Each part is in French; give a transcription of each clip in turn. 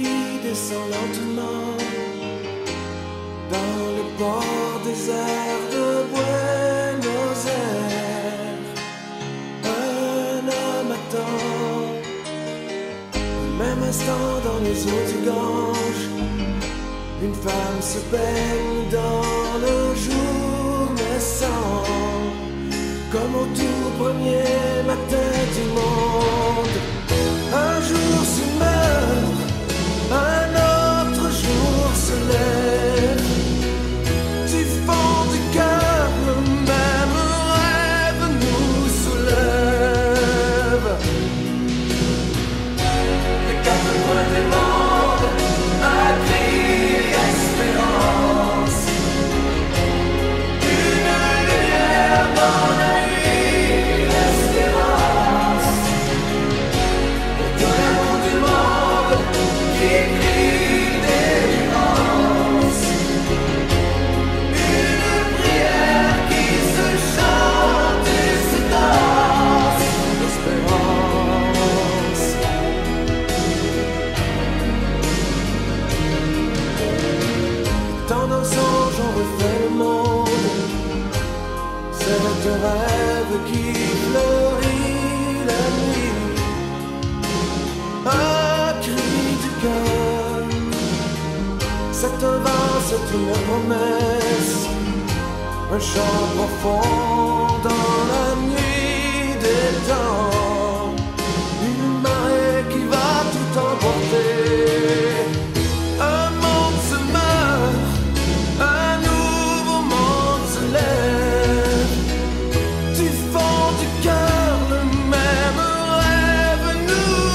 nuit descend lentement dans le port désert de Buenos Aires. Un homme attend, au même instant dans les eaux du Gange. Une femme se baigne dans le jour naissant, comme au tout premier matin du monde. Un jour se meurt, un autre jour se lève. Du fond du cœur, le même rêve nous soulève. Les quatre coins du monde, un cri d'espérance. Une lumière dans la nuit, l'espérance. Pour tout le monde du monde qui crie délivrance. Une prière qui se chante et se danse. L'espérance. Tant d'un songe on refait le monde. C'est un rêve qui fleurit la nuit. Un cri du cœur. C'est un vent, c'est une promesse. Un chant profond dans la nuit des temps. Une marée qui va tout emporter. Un monde se meurt, un nouveau monde se lève. Du fond du cœur, le même rêve nous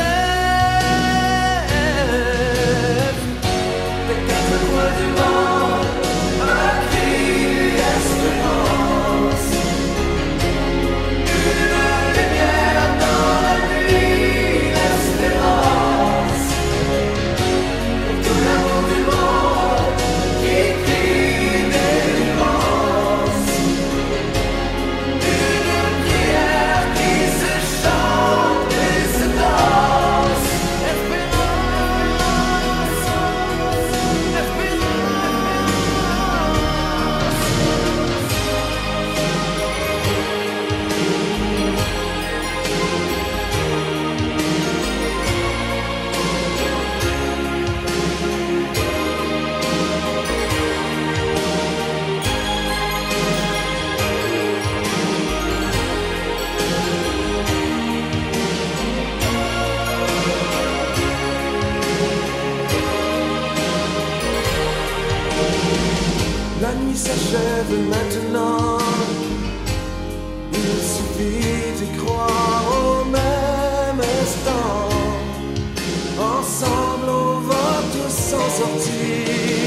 soulève. Des quatre coins du monde, un cri d'espérance. Une lumière dans la nuit, l'espérance. Pour tout l'amour du monde qui crie délivrance. Une prière qui se chante et se danse. Espérance, la nuit s'achève maintenant. Il suffit de croire au même instant. Ensemble on va tous s'en sortir.